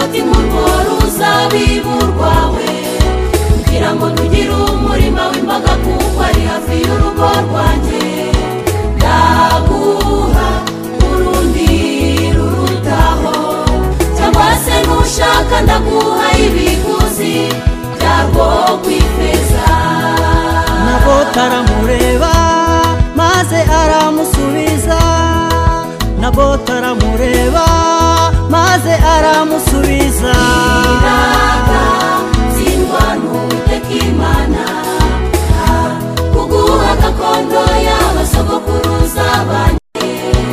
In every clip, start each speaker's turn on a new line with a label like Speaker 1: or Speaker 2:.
Speaker 1: naboti nk'urwo ruzabibu rwawe kugira ngo ntugire umurima w'imbaga kuko ari hafi y'urugo rwanjye ndaguha urundi rurutaho cyangwa se nushaka ndaguha ibiguzi byarwo kwifeza
Speaker 2: Naboti aramureba maze aramusubiza Naboti aramureba maze aramusubiza
Speaker 1: iraga tsindwa n'Uwiteka Imana kuguha gakondo y'abasogokuruza banjye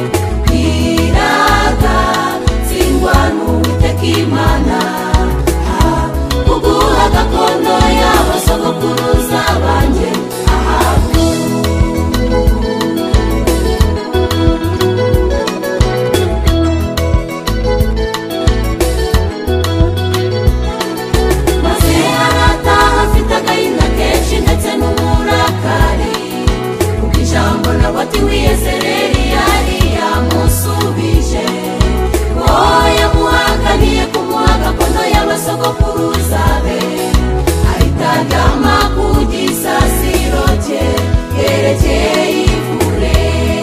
Speaker 1: iraga tsindwa n'Uwiteka Imana kuguha gakondo y'abasogokuruza banjye naboti w'Iyezereli yari yamusubije oya muhaganiye kumuha gakondo y'abasogokuruza be ahita aryama ku gisasiro cye yerekeye ivure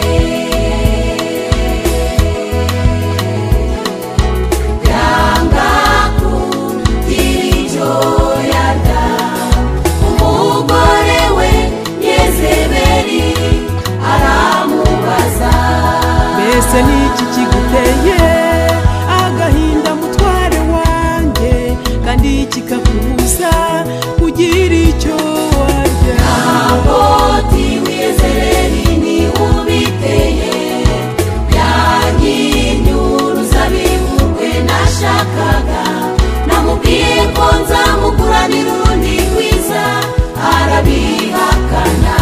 Speaker 1: yanga kugira icyo yarya umugore we Yezebeli aramubaza
Speaker 3: mbese niki kiguteye agahinda mutware wanjye kandi kikakubuza kugira icyo warya
Speaker 1: Naboti w'Iyezereli ni ubiteye yanyimye uruzabibu rwe nashakaga namubwiye ko nzamuguranira urundi rwiza arabihakana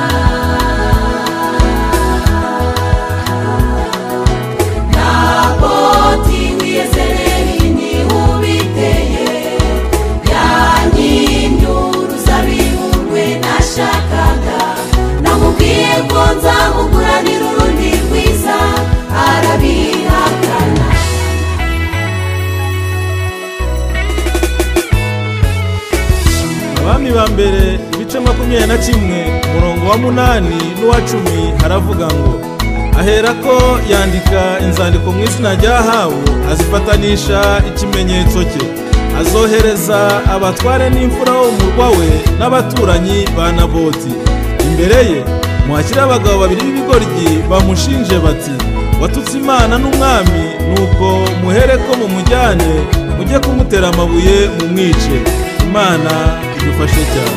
Speaker 1: Naboti w'Iyezereli ni ubiteye yanyimye uruzabibu rwe nashakaga namubwiye ko nzamuguranira urundi rwiza arabihakana
Speaker 4: Abami ba mbere ibice 21 umurongo wa 8 n'uwa 10 haravuga ngo aherako yandika inzandiko mu izina rya Ahabu azifatanisha ikimenyetso cye azohereza abatware n'imfura wo mu murwa we n'abaturanyi ba Naboti imbere ye muhashyira abagabo babiri b'ibigoryi bamushinje bati watutse Imana n'umwami nuko muhereko mumujyane mujye kumutera amabuye mu mwice Imana idufashe cyane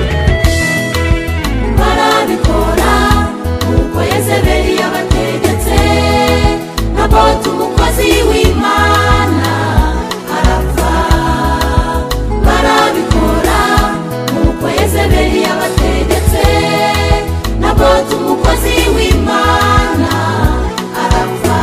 Speaker 1: barabikora kuko Yezebeli yabategetse Naboti umukozi w'Imana arapfa barabikora kuko Yezebeli yabategetse Naboti umukozi w'Imana arapfa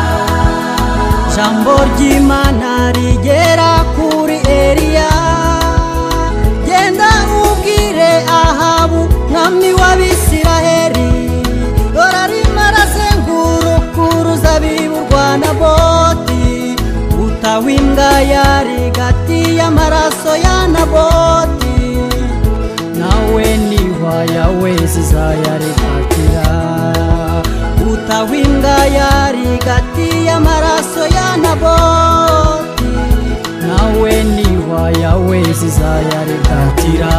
Speaker 2: Jambo ry'Imana rigera kuri Eliya genda ubwire Ahabu mwami w'Abisiraheli dore arimo arazenguruka uruzabibu rwa Naboti utawimbwa yarigati y'amaraso ya Naboti nawe niba yawe zizayaregatira utawimbwa yarigati y'amaraso ya Naboti nawe niba yawe zizayaregatira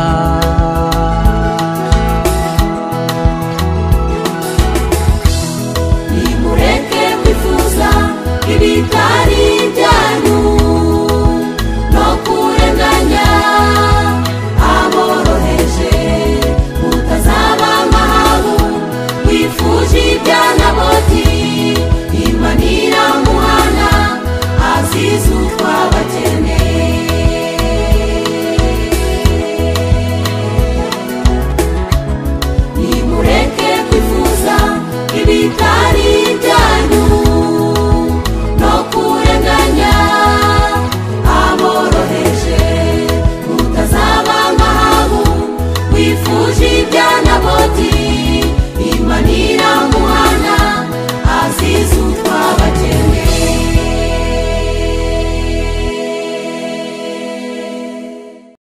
Speaker 1: nimureke kwifuza ibitari byanyu no kurenganya aboroheje mutazaba amahabu wifuje ibya Naboti Imana iramuhana azize utw'abakene nimureke kwifuza ibitari byanyu no kurenganya aboroheje mutazaba amahabu wifuje ibya Naboti Imana iramuhana